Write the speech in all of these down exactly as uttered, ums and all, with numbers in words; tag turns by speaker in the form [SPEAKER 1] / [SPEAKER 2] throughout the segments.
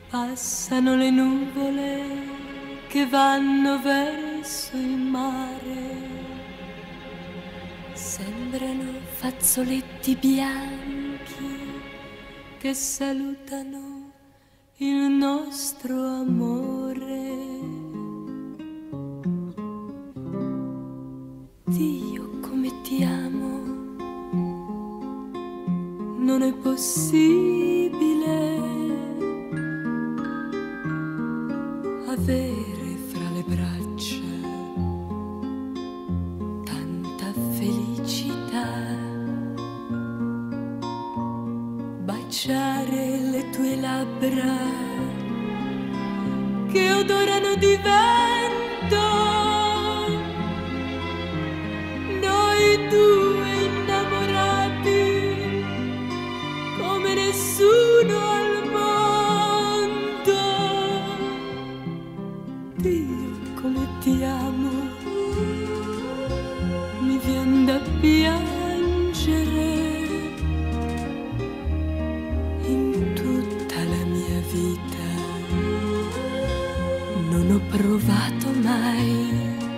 [SPEAKER 1] Passano le nuvole che vanno verso il mare, sembrano fazzoletti bianchi che salutano il nostro amore. Dio, come ti amo, non è possibile avere fra le braccia tanta felicità, baciare le tue labbra che odorano di vento, noi due innamorati come nessuno al mondo. Dio, come ti amo, mi vien da piangere. In tutta la mia vita non ho provato mai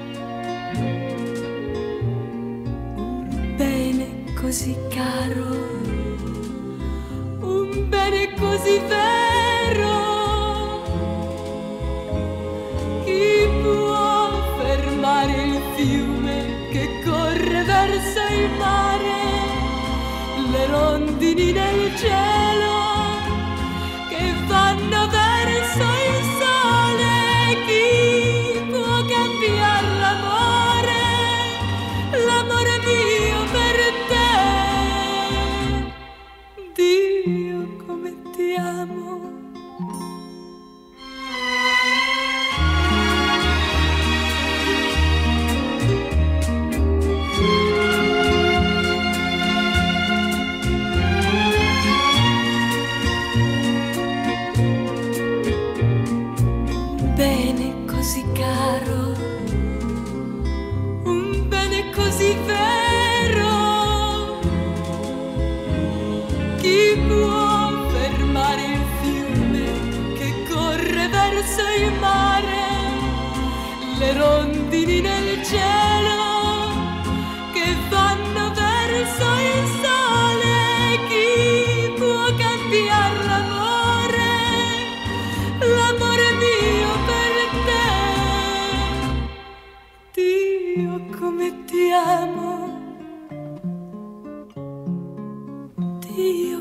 [SPEAKER 1] un bene così caro, un bene così vero. Chi può fermare il fiume che corre verso il mare, le rondini nel cielo che vanno verso il sole? Chi può cambiare l'amore, l'amore mio per te? Dio, come ti amo. Bene così caro, un bene così vero. Chi può fermare il fiume che corre verso il mare, le rondini nel cielo che vanno verso il sole? Chi può cambiare l'amore, l'amore mio per te? Dio, come ti amo, Dio.